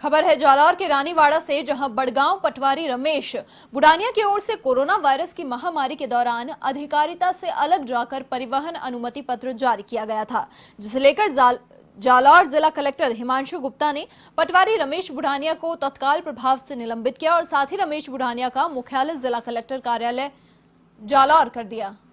खबर है जालौर के रानीवाड़ा से, जहां बड़गांव पटवारी रमेश बुढ़ानिया की ओर से कोरोना वायरस की महामारी के दौरान अधिकारिता से अलग जाकर परिवहन अनुमति पत्र जारी किया गया था, जिसे लेकर जालौर जिला कलेक्टर हिमांशु गुप्ता ने पटवारी रमेश बुढ़ानिया को तत्काल प्रभाव से निलंबित किया और साथ ही रमेश बुढ़ानिया का मुख्यालय जिला कलेक्टर कार्यालय जालौर कर दिया।